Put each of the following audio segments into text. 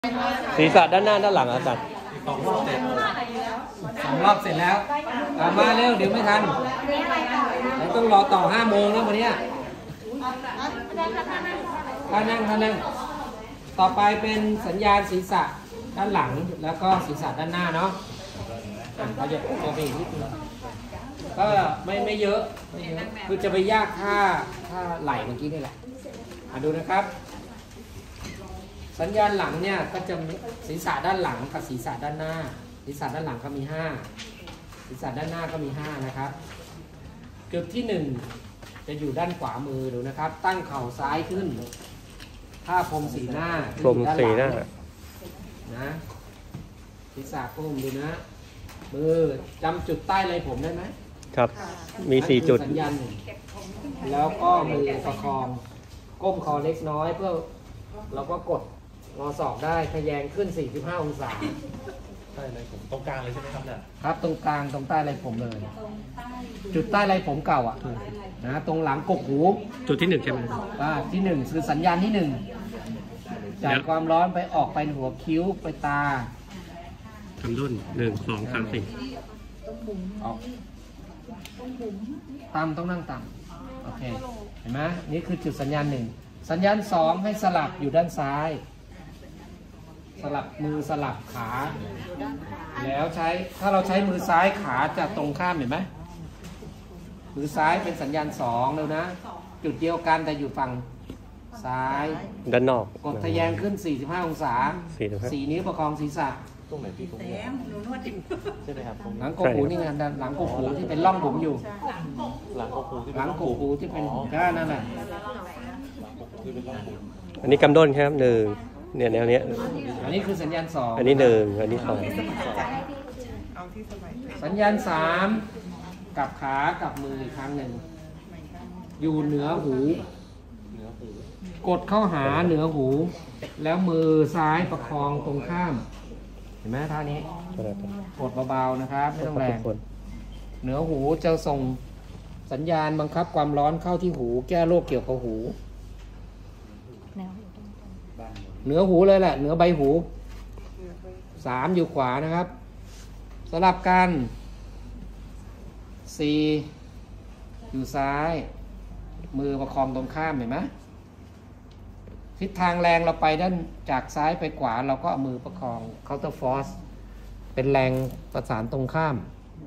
ศีรษะด้านหน้าด้านหลังอาจารย์ 2 รอบเสร็จแล้วมาเร็วเดี๋ยวไม่ทันเราต้องรอต่อ5 โมงแล้ววันนี้ท่านั่งต่อไปเป็นสัญญาณศีรษะด้านหลังแล้วก็ศีรษะด้านหน้าเนาะเราจะเอาไปอีกนิดนึงก็ไม่เยอะคือจะไปยากท่าไหล่เมื่อกี้นี่แหละดูนะครับสัญญาณหลังเนี่ยก็จะศีรษะด้านหลังกับศีรษะด้านหน้าศีรษะด้านหลังก็มี5ศีรษะด้านหน้าก็มี5นะครับจุดที่1จะอยู่ด้านขวามือดูนะครับตั้งเข่าซ้ายขึ้นท่าพรมสีหน้าพรมสีหน้านะศีรษะก้มดูนะมือจำจุดใต้ไหล่ผมได้ไหมครับมี4 จุดสัญญาณแล้วก็มือประคองก้มคอเล็กน้อยเพื่อเราก็กดงอศอกได้ทะแยงขึ้น45 องศาใต้ไหล่ผมตรงกลางเลยใช่ไหมครับเนี่ยครับตรงกลางตรงใต้ไหล่ผมเลยจุดใต้ไหล่ผมเก่าอ่ะนะตรงหลังกกหูจุดที่1ใช่ไหมที่1คือสัญญาณที่1จ่ายความร้อนไปออกไปหัวคิ้วไปตาทำดุน1 2 3 4 ออกต่ำต้องนั่งต่ำโอเคเห็นไหมนี่คือจุดสัญญาณ1สัญญาณ2ให้สลับอยู่ด้านซ้ายสลับมือสลับขาแล้วถ้าเราใช้มือซ้ายขาจะตรงข้ามเห็นไหมมือซ้ายเป็นสัญญาณ2เลยนะจุดเดียวกันแต่อยู่ฝั่งซ้ายด้านนอกกดทะแยงขึ้น45 องศา4 นิ้วประคองศีรษะตรงไหนที่ตรงนี้ใช่ไหมครับหลังกกหูนี่ไงหลังกกหูที่เป็นร่องผมอยู่หลังกกหูที่เป็นนั่นแหละอันนี้กำด้นครับ1เนี่ยแนวเนี้ยอันนี้คือสัญญาณ2 อันนี้1อันนี้2 สัญญาณ3กับขากับมืออีกครั้งหนึ่งอยู่เหนือหูกดเข้าหาเหนือหูแล้วมือซ้ายประคองตรงข้ามเห็นไหมท่านี้กดเบาๆนะครับไม่ต้องแรงเหนือหูจะส่งสัญญาณบังคับความร้อนเข้าที่หูแก้โรคเกี่ยวกับหูเหนือหูเลยแหละเหนือใบหู3อยู่ขวานะครับสลับกัน4อยู่ซ้ายมือประคองตรงข้ามเห็นไหมทิศทางแรงเราไปด้านจากซ้ายไปขวาเราก็เอามือประคอง counter force เป็นแรงประสานตรงข้าม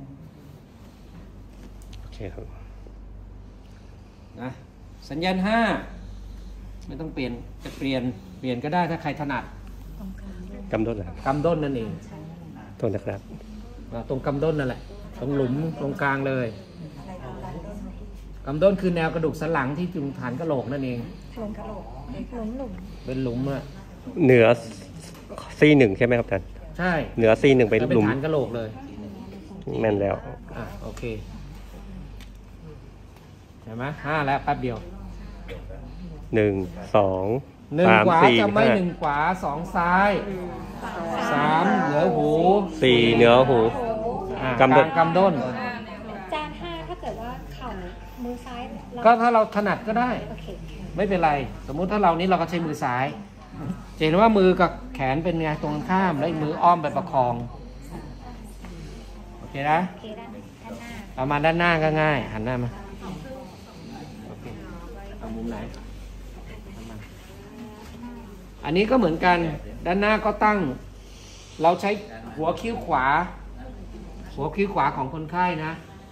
โอเคครับนะสัญญาณ5ไม่ต้องเปลี่ยนจะเปลี่ยนก็ได้ถ้าใครถนัดกำด้นนะกำด้นนั่นเองโทษนะครับตรงกำด้นนั่นแหละตรงหลุมตรงกลางเลยกำด้นคือแนวกระดูกสันหลังที่จุงฐานกะโหลกนั่นเองเป็นหลุมอะเหนือC1ใช่ไหมครับท่านใช่เหนือC1เป็นหลุมฐานกะโหลกเลยแม่นแล้วโอเคเห็นไหม5แล้วแป๊บเดียว 1 2 1 ขวาจะไม่ 1 1 ขวา2 ซ้าย3เหนือหู 4เหนือหูกำด้นจาน5ถ้าเกิดว่าเข่ามือซ้ายก็ถ้าเราถนัดก็ได้ไม่เป็นไรสมมุติถ้าเรานี้เราก็ใช้มือซ้ายเห็นว่ามือกับแขนเป็นไงตรงข้ามแล้วมืออ้อมไปประคองโอเคนะประมาณด้านหน้าก็ง่ายหันหน้ามาโอเคเอามุมไหนอันนี้ก็เหมือนกันด้านหน้าก็ตั้งเราใช้หัวคิ้วขวาของคนไข้นะ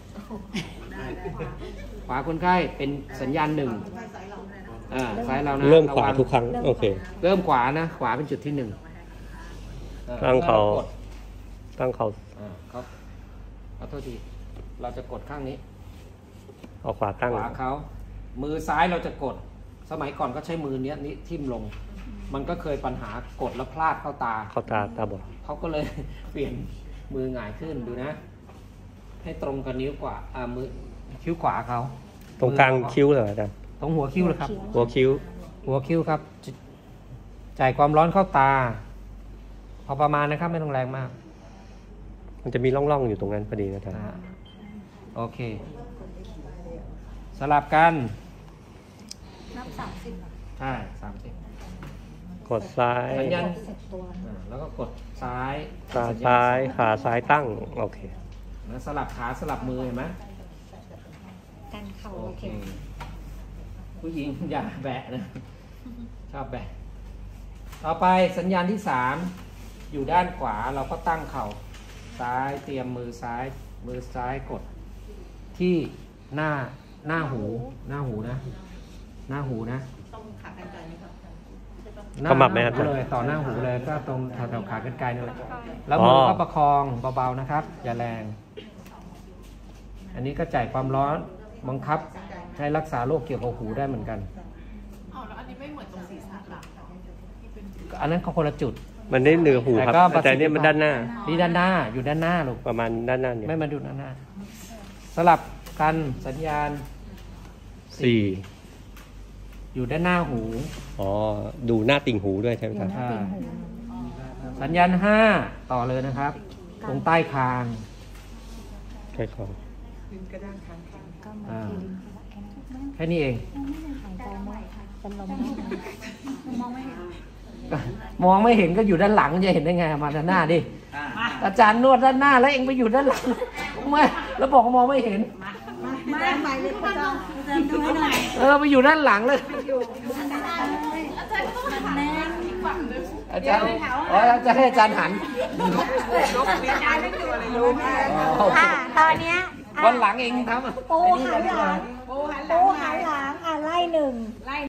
ขวาคนไข้เป็นสัญญาณ1ซ้ายเรานะเริ่มขวาทุกครั้งโอเคเริ่มขวานะขวาเป็นจุดที่1 ตั้งเขาขอโทษทีเราจะกดข้างนี้เอาขวาตั้งขวาเขามือซ้ายเราจะกดสมัยก่อนก็ใช้มือนี้ทิ่มลงมันก็เคยปัญหากดแล้วพลาดเข้าตาบอดเขาก็เลยเปลี่ยนมือหงายขึ้นดูนะให้ตรงกับนิ้วขวามือคิ้วขวาเขาตรงกลางคิ้วเหรออาจารย์ตรงหัวคิ้วเลยครับหัวคิ้วครับจ่ายความร้อนเข้าตาพอประมาณนะครับไม่ต้องแรงมากมันจะมีร่องๆอยู่ตรงนั้นพอดีนะท่านโอเคสลับกันนับ30 ใช่30 กดซ้ายสัญญาณเสร็จตัวแล้วก็กดซ้ายขาซ้ายขาซ้ายตั้งโอเคแล้วสลับขาสลับมือเห็นไหมกันเข่าโอโอเคเคผู้หญิงอย่าแบะนะ ชอบแบะ ต่อไปสัญญาณที่ 3 อยู่ด้านขวาเราก็ตั้งเข่าซ้ายเตรียมมือซ้ายกดที่หน้าหูนะ หน้าหูนะต้องขากรรไกรไหมครับหน้าขมับไหมครับหูเลยต่อหน้าหูเลยก็ตรงแถวๆขากรรไกรนั่นแหละแล้วมือก็ประคองเบาๆนะครับ อย่าแรง อันนี้ก็จ่ายความร้อนบังคับให้รักษาโรคเกี่ยวกับหูได้เหมือนกันอ๋อแล้วอันนี้ไม่เหมือนตรงศีรษะหลังที่เป็นอันนั้นก็คนละจุดมันได้เหนือหูครับแต่ก็ประสิทธิภาพแต่เนี่ยมันด้านหน้านี่ด้านหน้าอยู่ด้านหน้าลูกประมาณด้านหน้าเนี่ยไม่มาดูด้านหน้า สลับกันสัญญาณสี่อยู่ด้านหน้าหูอ๋อดูหน้าติ่งหูด้วยใช่ไหมครับอ่าสัญญาณ 5 ต่อเลยนะครับ ตรงใต้คางใช่ครับก็มาอ่าทีลิ้นแค่นั้นแค่นี้เองหายใจไม่เป็นลมไม่มองไม่เห็นมองไม่เห็นก็อยู่ด้านหลังจะเห็นได้ไงมาด้านหน้าดิอาจารย์นวดด้านหน้าแล้วเองไปอยู่ด้านหลังไม่แล้วบอกว่ามองไม่เห็นไม่ใหม่เลยอาจารย์ดูให้หน่อยไปอยู่ด้านหลังเลยมันแน่นอีกฝั่งนึงอาจารย์จะให้อาจารย์หันอาจารย์ไม่ดูเลยรู้ไหมตอนเนี้ยวันหลังเองทำปูหันหลังโอ้หันหปูลังหันหลังไล่1